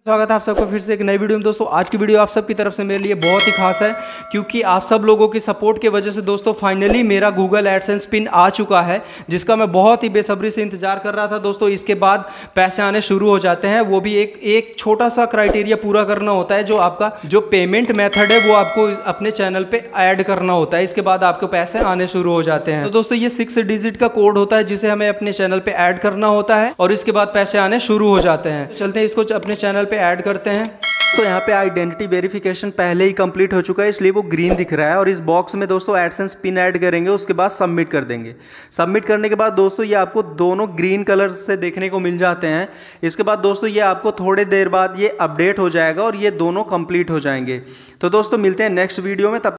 स्वागत है आप सबका फिर से एक नई वीडियो में। दोस्तों आज की वीडियो आप सबकी तरफ से मेरे लिए बहुत ही खास है, क्योंकि आप सब लोगों की सपोर्ट की वजह से दोस्तों फाइनली मेरा गूगल एडसेंस पिन आ चुका है, जिसका मैं बहुत ही बेसब्री से इंतजार कर रहा था। दोस्तों इसके बाद पैसे आने शुरू हो जाते हैं, वो भी एक छोटा सा क्राइटेरिया पूरा करना होता है, जो आपका जो पेमेंट मेथड है वो आपको अपने चैनल पर ऐड करना होता है। इसके बाद आपको पैसे आने शुरू हो जाते हैं। तो दोस्तों ये 6 डिजिट का कोड होता है, जिसे हमें अपने चैनल पर ऐड करना होता है और इसके बाद पैसे आने शुरू हो जाते हैं। चलते हैं इसको अपने चैनल पे ऐड करते हैं। तो यहाँ पे आइडेंटिटी वेरिफिकेशन पहले ही कंप्लीट हो चुका है, इसलिए वो ग्रीन दिख रहा है। और इस बॉक्स में दोस्तों एडसेंस पिन ऐड करेंगे, उसके बाद सबमिट कर देंगे। सबमिट करने के बाद दोस्तों ये आपको दोनों ग्रीन कलर से देखने को मिल जाते हैं। इसके बाद दोस्तों ये आपको थोड़ी देर बाद ये अपडेट हो जाएगा और ये दोनों कंप्लीट हो जाएंगे। तो दोस्तों मिलते हैं नेक्स्ट वीडियो में। तब